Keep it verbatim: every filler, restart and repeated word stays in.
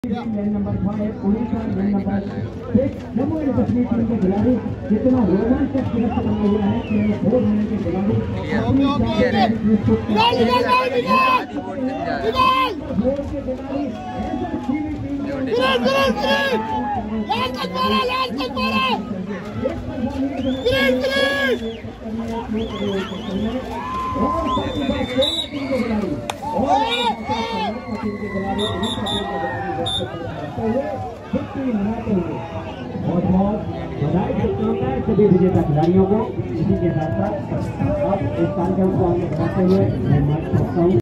Number five Orissa number six Jammu and Kashmir team के खिलाड़ी जितना रोमांचक गिरफ्त बना हुआ है कि फोर मिनट के खिलाड़ी बहुत बहुत बधाई देता हूँ सभी विजेता खिलाड़ियों को। इसी के साथ साथ अब इस कार्यक्रम को आगे बढ़ाते हुए मैं मार्च करता हूँ।